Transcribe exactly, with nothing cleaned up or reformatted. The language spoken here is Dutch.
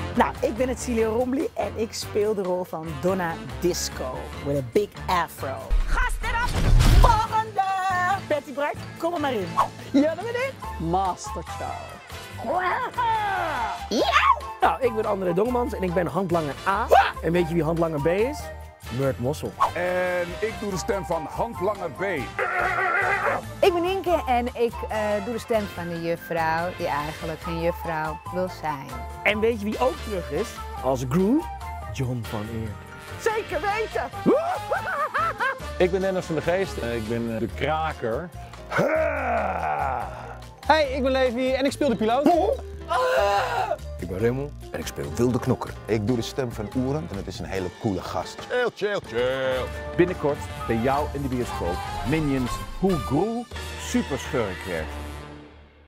Nou, ik ben Celia Rombly en ik speel de rol van Donna Disco. With a big afro. Gasten op! Volgende! Patty Bright, kom er maar in. Ja, dat ben ik. Master Chow. Ja! Nou, ik ben André Dongemans en ik ben handlanger A. En weet je wie handlanger B is? Murt Mossel. En ik doe de stem van handlanger B. Ik ben Inke en ik uh, doe de stem van de juffrouw die eigenlijk geen juffrouw wil zijn. En weet je wie ook terug is? Als Gru? John van Eer. Zeker weten! Ik ben Dennis van de Geest. Ik ben de kraker. Hey, ik ben Levi en ik speel de piloot. Ik ben Remmel en ik speel Wilde Knokker. Ik doe de stem van Oeren en het is een hele coole gast. Chill, chill, chill. Binnenkort bij jou in de bioscoop. Minions, hoe Gru super schurk werd.